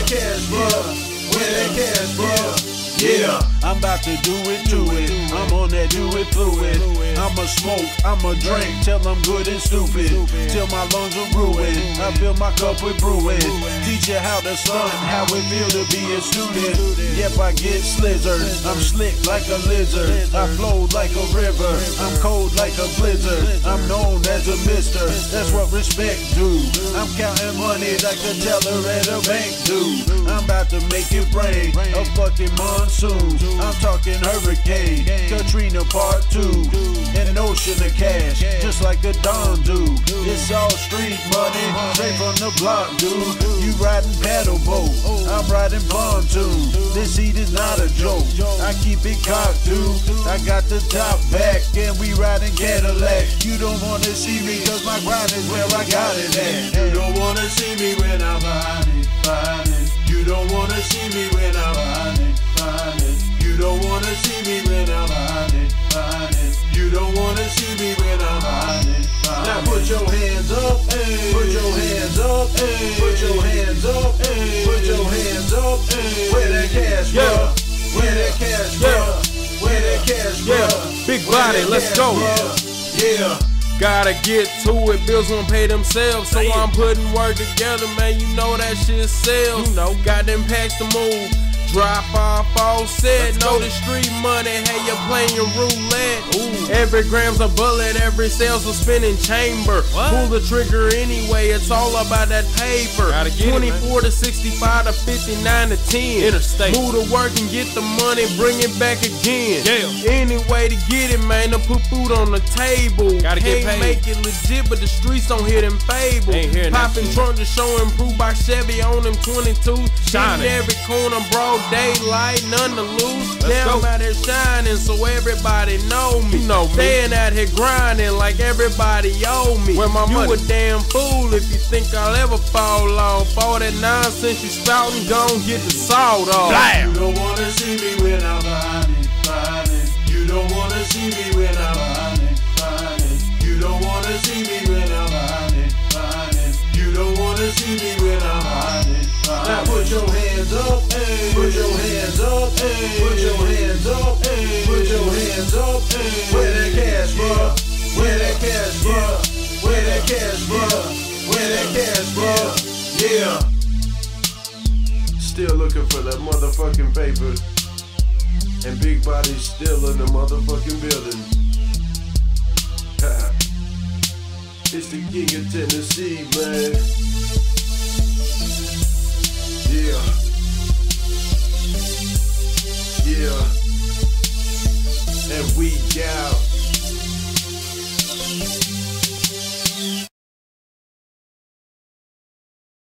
cash, bruh? Where that cash, bruh? Yeah, I'm about to do it to it. I'm on that do it fluid. I'ma smoke, I'ma drink till I'm good and stupid. Till my lungs are ruined. I fill my cup with brewing. Teach you how to stunt, how it feel to be a student. Yep, I get slizzard. I'm slick like a lizard. I flow like a river. I'm cold like a blizzard. I'm known as a mister. That's what respect do. I'm counting money like a teller at a bank do. I'm about to make it rain. A fucking monsoon. I'm talking hurricane, Katrina part 2, and an ocean of cash, just like a Don do. It's all street money, straight from the block, dude. You riding paddle boat, I'm riding pontoon. This heat is not a joke, I keep it cocked, dude. I got the top back, and we riding Cadillac. You don't wanna see me, cause my grind is where I got it at. you don't wanna see me when I'm riding. You don't wanna see me when I'm riding. You don't wanna see me when I'm riding. You don't wanna see me when I'm riding. Now put your hands up, ay. Put your hands up, ay. Put your hands up, ay. Put your hands up, ay. Where that cash, bruh? Where that cash, bruh? Where that cash, bruh? Big body, let's go. Yeah. Gotta get to it, bills won't pay themselves. So I'm putting work together, man. You know that shit sells. Got them packs to move. Drop off all set, know the street money, hey, you're playing roulette. Ooh. Every gram's a bullet, every sale's a spinning chamber. Pull the trigger anyway, it's all about that paper. 24 to 65 to 59 to 10. Interstate. Move to work and get the money, bring it back again. Any way to get it, man, to put food on the table. Gotta get paid. Make it legit, but the streets don't hear them fables. Popping trunk to show improved by Chevy on them 22. Shining every corner, broad daylight, none to lose. Damn, out here shining so everybody know me. Staying out here grinding like everybody owe me. Where my money? You a damn fool if you think I'll ever fall off. All that nonsense you spouting, gon' get the salt off. You don't wanna see me when I'm riding. You don't wanna see me when I'm riding. You don't wanna see me when I'm riding. You don't wanna see me when I'm riding. Now put your hands up, ay. Put your hands up, ay. Put your hands up, ay. Put your hands up, ay. Where that cash, bruh? Where that cash, bruh? Where that cash, bruh? Where that cash, bruh? Yeah. Still looking for that motherfucking paper. And Big Body's still in the motherfucking building. It's the King of Tennessee, man. Yeah. Yeah. And we out.